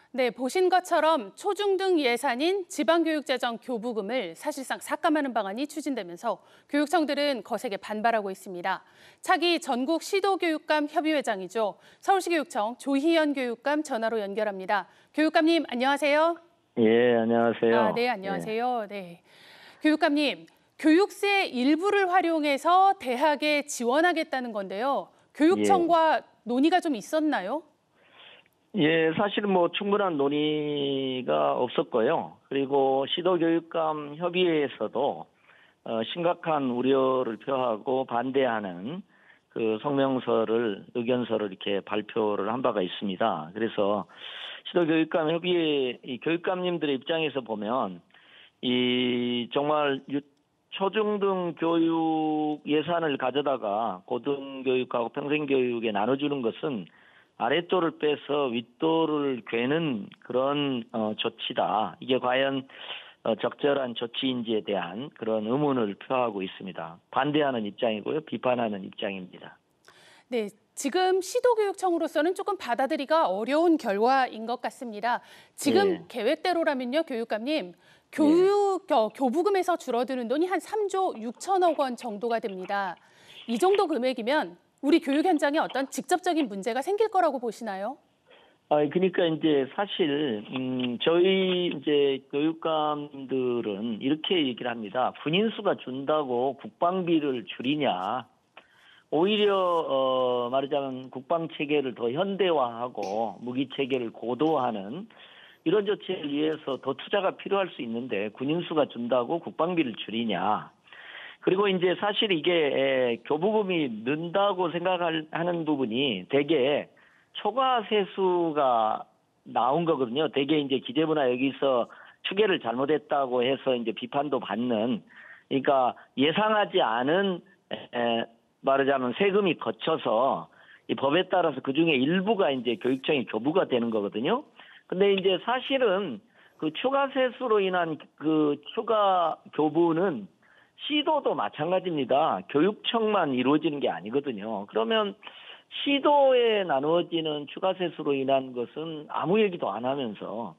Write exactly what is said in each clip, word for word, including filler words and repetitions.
네, 보신 것처럼 초중등 예산인 지방교육재정 교부금을 사실상 삭감하는 방안이 추진되면서 교육청들은 거세게 반발하고 있습니다. 차기 전국 시도교육감 협의회장이죠. 서울시 교육청 조희연 교육감 전화로 연결합니다. 교육감님 안녕하세요. 예, 안녕하세요. 아, 네, 안녕하세요. 네. 교육감님, 교육세 일부를 활용해서 대학에 지원하겠다는 건데요. 교육청과 예. 논의가 좀 있었나요? 예, 사실은 뭐 충분한 논의가 없었고요. 그리고 시도교육감 협의회에서도 어, 심각한 우려를 표하고 반대하는 그 성명서를, 의견서를 이렇게 발표를 한 바가 있습니다. 그래서 시도교육감 협의회 이 교육감님들의 입장에서 보면 이 정말 유, 초중등 교육 예산을 가져다가 고등교육하고 평생교육에 나눠주는 것은 아랫도를 빼서 윗도를 괴는 그런 어, 조치다. 이게 과연 어, 적절한 조치인지에 대한 그런 의문을 표하고 있습니다. 반대하는 입장이고요. 비판하는 입장입니다. 네, 지금 시도교육청으로서는 조금 받아들이기가 어려운 결과인 것 같습니다. 지금 네. 계획대로라면요, 교육감님. 교육, 네. 어, 교부금에서 줄어드는 돈이 한 삼조 육천억 원 정도가 됩니다. 이 정도 금액이면 우리 교육 현장에 어떤 직접적인 문제가 생길 거라고 보시나요? 아, 그러니까 이제 사실 음, 저희 이제 교육감들은 이렇게 얘기를 합니다. 군인수가 준다고 국방비를 줄이냐? 오히려 어, 말하자면 국방 체계를 더 현대화하고 무기 체계를 고도화하는 이런 조치를 위해서 더 투자가 필요할 수 있는데 군인수가 준다고 국방비를 줄이냐? 그리고 이제 사실 이게 교부금이 는다고 생각하는 부분이 대개 초과 세수가 나온 거거든요. 대개 이제 기재부나 여기서 추계를 잘못했다고 해서 이제 비판도 받는, 그러니까 예상하지 않은 에, 말하자면 세금이 거쳐서 이 법에 따라서 그 중에 일부가 이제 교육청의 교부가 되는 거거든요. 근데 이제 사실은 그 추가 세수로 인한 그 추가 교부는 시도도 마찬가지입니다. 교육청만 이루어지는 게 아니거든요. 그러면 시도에 나누어지는 추가 세수로 인한 것은 아무 얘기도 안 하면서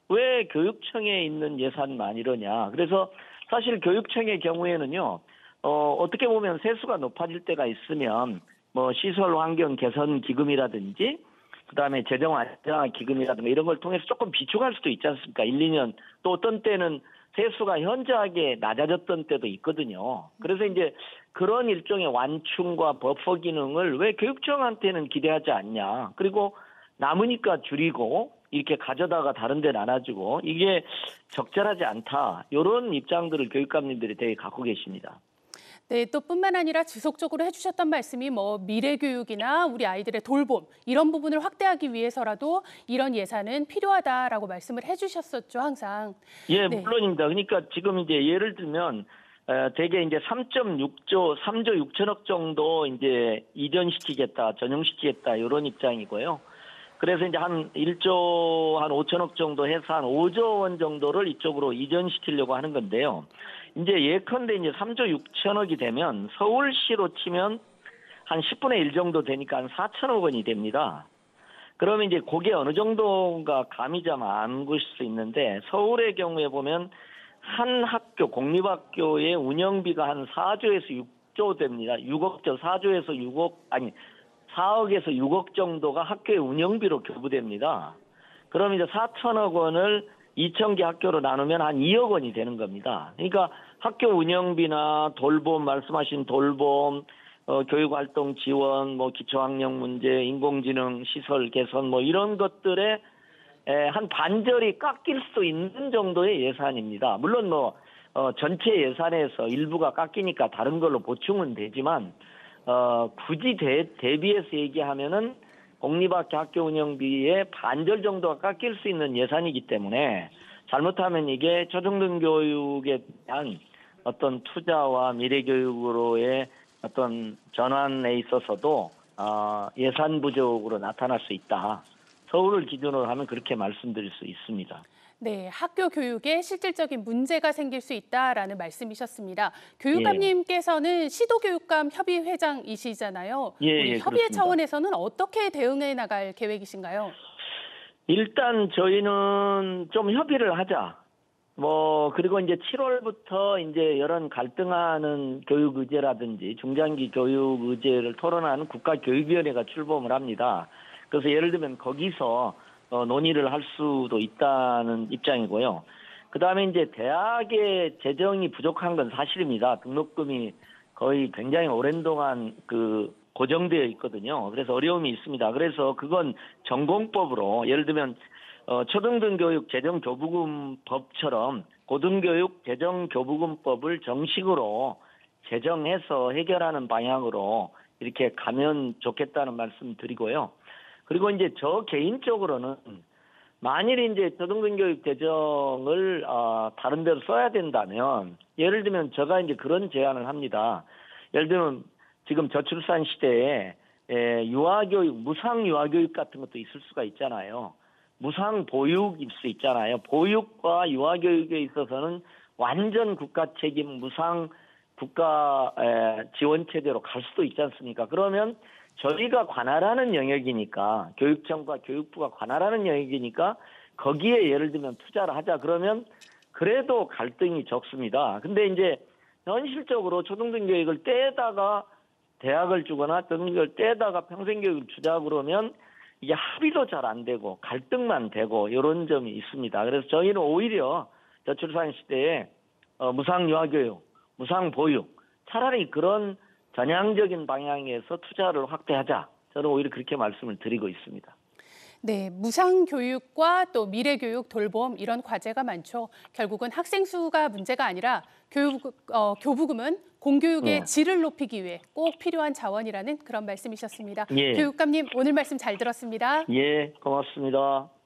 왜 교육청에 있는 예산만 이러냐. 그래서 사실 교육청의 경우에는요, 어, 어떻게 보면 세수가 높아질 때가 있으면 뭐 시설 환경 개선 기금이라든지 그다음에 재정 안정화 기금이라든가 이런 걸 통해서 조금 비축할 수도 있지 않습니까? 일, 이 년. 또 어떤 때는 세수가 현저하게 낮아졌던 때도 있거든요. 그래서 이제 그런 일종의 완충과 버퍼 기능을 왜 교육청한테는 기대하지 않냐. 그리고 남으니까 줄이고 이렇게 가져다가 다른 데 나눠주고 이게 적절하지 않다. 이런 입장들을 교육감님들이 되게 갖고 계십니다. 네, 또 뿐만 아니라 지속적으로 해주셨던 말씀이 뭐 미래교육이나 우리 아이들의 돌봄 이런 부분을 확대하기 위해서라도 이런 예산은 필요하다라고 말씀을 해주셨었죠, 항상. 예, 네. 물론입니다. 그러니까 지금 이제 예를 들면 어, 대개 이제 삼점육조, 삼조 육천억 정도 이제 이전시키겠다, 전용시키겠다 이런 입장이고요. 그래서 이제 한 일조 한 오천억 정도 해서 한 오조 원 정도를 이쪽으로 이전시키려고 하는 건데요. 이제 예컨대 이제 삼조 육천억이 되면 서울시로 치면 한 십분의 일 정도 되니까 한 사천억 원이 됩니다. 그러면 이제 그게 어느 정도인가 감이 좀 안 구실 수 있는데 서울의 경우에 보면 한 학교, 공립학교의 운영비가 한 사조에서 육조 됩니다. 육억조, 사조에서 육억, 아니, 사억에서 육억 정도가 학교의 운영비로 교부됩니다. 그럼 이제 사천억 원을 이천 개 학교로 나누면 한 이억 원이 되는 겁니다. 그러니까 학교 운영비나 돌봄, 말씀하신 돌봄, 어, 교육활동 지원, 뭐 기초학력 문제, 인공지능 시설 개선 뭐 이런 것들에 에, 한 반절이 깎일 수 있는 정도의 예산입니다. 물론 뭐 어, 전체 예산에서 일부가 깎이니까 다른 걸로 보충은 되지만 어, 굳이 대, 대비해서 얘기하면은 공립학교 학교 운영비의 반절 정도가 깎일 수 있는 예산이기 때문에 잘못하면 이게 초중등 교육에 대한 어떤 투자와 미래 교육으로의 어떤 전환에 있어서도 어, 예산 부족으로 나타날 수 있다. 서울을 기준으로 하면 그렇게 말씀드릴 수 있습니다. 네, 학교 교육에 실질적인 문제가 생길 수 있다라는 말씀이셨습니다. 교육감님께서는 예. 시도교육감 협의회장이시잖아요. 예, 우리 예, 협의회 그렇습니다. 차원에서는 어떻게 대응해 나갈 계획이신가요? 일단 저희는 좀 협의를 하자. 뭐 그리고 이제 칠월부터 이제 이런 갈등하는 교육 의제라든지 중장기 교육 의제를 토론하는 국가교육위원회가 출범을 합니다. 그래서 예를 들면 거기서 어, 논의를 할 수도 있다는 입장이고요. 그다음에 이제 대학의 재정이 부족한 건 사실입니다. 등록금이 거의 굉장히 오랜 동안 그 고정되어 있거든요. 그래서 어려움이 있습니다. 그래서 그건 전공법으로 예를 들면 어, 초등등교육 재정교부금법처럼 고등교육 재정교부금법을 정식으로 제정해서 해결하는 방향으로 이렇게 가면 좋겠다는 말씀 드리고요. 그리고 이제 저 개인적으로는 만일 이제 초등등교육 재정을 어, 다른 데로 써야 된다면 예를 들면 제가 이제 그런 제안을 합니다. 예를 들면 지금 저출산 시대에 에, 유아교육, 무상 유아교육 같은 것도 있을 수가 있잖아요. 무상 보육일 수 있잖아요. 보육과 유아교육에 있어서는 완전 국가 책임 무상 국가 에, 지원 체제로 갈 수도 있지 않습니까? 그러면 저희가 관할하는 영역이니까 교육청과 교육부가 관할하는 영역이니까 거기에 예를 들면 투자를 하자 그러면 그래도 갈등이 적습니다. 근데 이제 현실적으로 초등등교육을 떼다가 대학을 주거나 등교육을 떼다가 평생교육을 주자 그러면 이게 합의도 잘 안 되고 갈등만 되고 이런 점이 있습니다. 그래서 저희는 오히려 저출산 시대에 어, 무상 유아교육, 무상 보육 차라리 그런 전향적인 방향에서 투자를 확대하자. 저는 오히려 그렇게 말씀을 드리고 있습니다. 네, 무상 교육과 또 미래 교육, 돌봄 이런 과제가 많죠. 결국은 학생 수가 문제가 아니라 교육, 어, 교부금은 공교육의 네. 질을 높이기 위해 꼭 필요한 자원이라는 그런 말씀이셨습니다. 예. 교육감님 오늘 말씀 잘 들었습니다. 예, 고맙습니다.